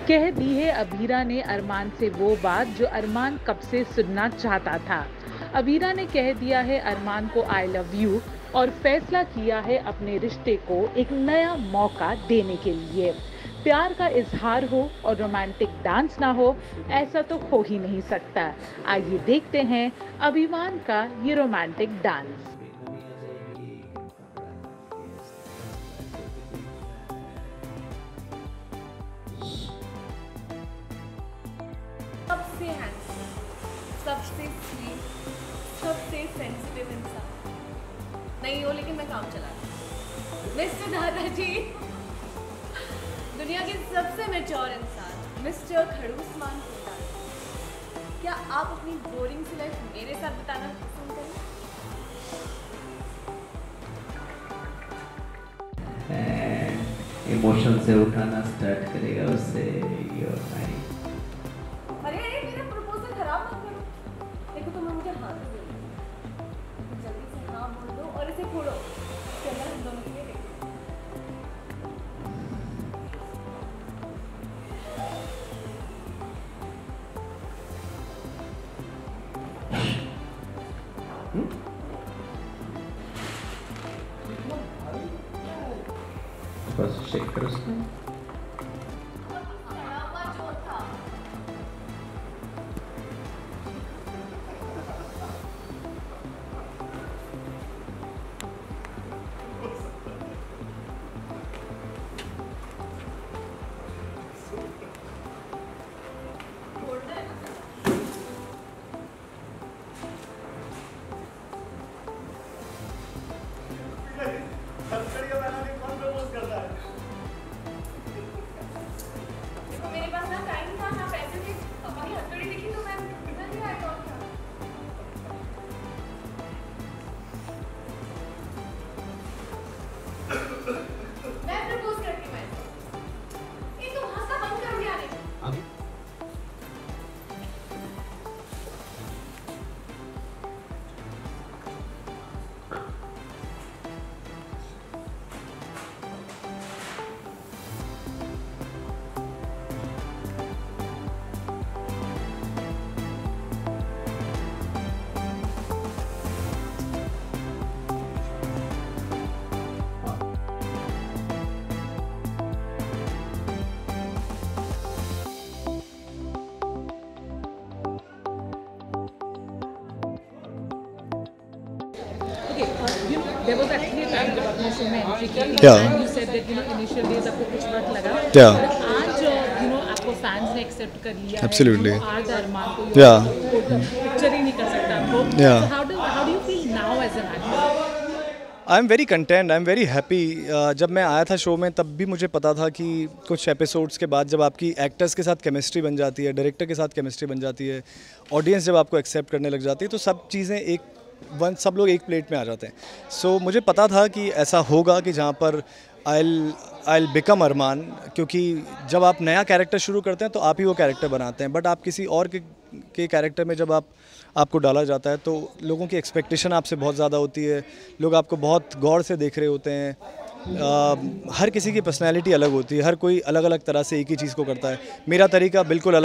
कह दी है अबीरा ने अरमान से वो बात जो अरमान कब से सुनना चाहता था। अबीरा ने कह दिया है अरमान को आई लव यू और फैसला किया है अपने रिश्ते को एक नया मौका देने के लिए। प्यार का इजहार हो और रोमांटिक डांस ना हो, ऐसा तो हो ही नहीं सकता। आइए देखते हैं अभिमान का ये रोमांटिक डांस। सबसे हैंडसम, सबसे स्वीट, सबसे सेंसिटिव इंसान नहीं हो, लेकिन मैं काम चला मिस्टर दादाजी, दुनिया के सबसे मैच्योर इंसान मिस्टर खड़ूसमान कुत्ता। क्या आप अपनी बोरिंग सी लाइफ मेरे साथ बिताना पसंद करें? इमोशन से उठाना स्टार्ट करेगा उससे। अरे मेरा प्रपोजल खराब मत करो। देखो तुम्हें मुझे हाँ तो बोलो, जल्दी से हाँ बोल दो और इसे फोड़ो। इसके अंदर हम दोनों के लिए देखो। बस चेक करो उसको। देखो मेरे पास ना टाइम था ना पैसे थे, अपनी हथकड़ी देखी तो मैं भी आई और क्या। मैं प्रपोज करती हूँ ऐसे। ये तुम हंसना बंद करो यार। अभी There was actually a time जब आपने शो में एंट्री की Yeah. and you said that initial days आपको कुछ वक्त लगा। Yeah. पर आज आपको फैंस ने एक्सेप्ट कर लिया Absolutely. है। आज अरमान को Yeah. पिक्चर ही नहीं कर सकता आपको। Yeah. So how do you feel now as an actor? I am very content, I am very happy. जब मैं आया था शो में तब भी मुझे पता था कि कुछ एपिसोड्स के बाद जब आपकी एक्टर्स के साथ केमिस्ट्री बन जाती है, डायरेक्टर के साथ केमिस्ट्री बन जाती है, ऑडियंस जब आपको एक्सेप्ट करने लग जाती है, तो सब चीज़ें सब लोग एक प्लेट में आ जाते हैं। सो मुझे पता था कि ऐसा होगा कि जहाँ पर आई बिकम अरमान, क्योंकि जब आप नया कैरेक्टर शुरू करते हैं तो आप ही वो कैरेक्टर बनाते हैं, बट आप किसी और के कैरेक्टर में जब आपको डाला जाता है तो लोगों की एक्सपेक्टेशन आपसे बहुत ज़्यादा होती है, लोग आपको बहुत गौर से देख रहे होते हैं। हर किसी की पर्सनैलिटी अलग होती है, हर कोई अलग अलग तरह से एक ही चीज़ को करता है। मेरा तरीका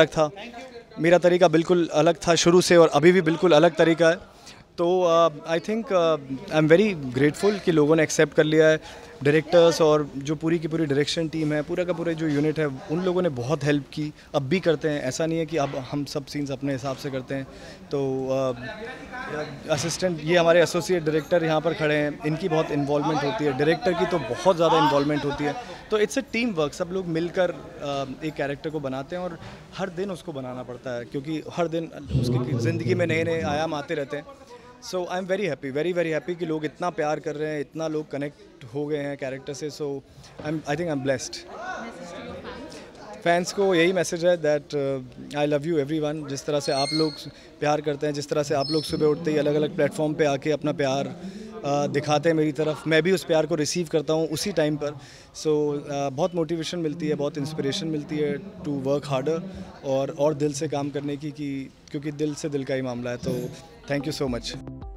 बिल्कुल अलग था शुरू से, और अभी भी बिल्कुल अलग तरीका है। तो I think I am very grateful कि लोगों ने एक्सेप्ट कर लिया है। डायरेक्टर्स और जो पूरी की पूरी डायरेक्शन टीम है, पूरा का पूरा जो यूनिट है, उन लोगों ने बहुत हेल्प की, अब भी करते हैं। ऐसा नहीं है कि अब हम सब सीन्स अपने हिसाब से करते हैं। तो असिस्टेंट, ये हमारे एसोसिएट डायरेक्टर यहाँ पर खड़े हैं, इनकी बहुत इन्वॉल्वमेंट होती है, डायरेक्टर की तो बहुत ज़्यादा इन्वॉल्वमेंट होती है। तो इट्स अ टीम वर्क, सब लोग मिलकर एक कैरेक्टर को बनाते हैं, और हर दिन उसको बनाना पड़ता है, क्योंकि हर दिन उसकी ज़िंदगी में नए नए आयाम आते रहते हैं। So I am very happy, very happy कि लोग इतना प्यार कर रहे हैं, इतना लोग कनेक्ट हो गए हैं कैरेक्टर से। So I think I am blessed. Fans को यही मैसेज है that I love you everyone. जिस तरह से आप लोग प्यार करते हैं, जिस तरह से आप लोग सुबह उठते ही अलग अलग प्लेटफॉर्म पे आके अपना प्यार दिखाते हैं मेरी तरफ, मैं भी उस प्यार को रिसीव करता हूँ उसी टाइम पर। सो बहुत मोटिवेशन मिलती है, बहुत इंस्पिरेशन मिलती है टू वर्क हार्डर और दिल से काम करने की, क्योंकि दिल से दिल का ही मामला है। तो थैंक यू सो मच।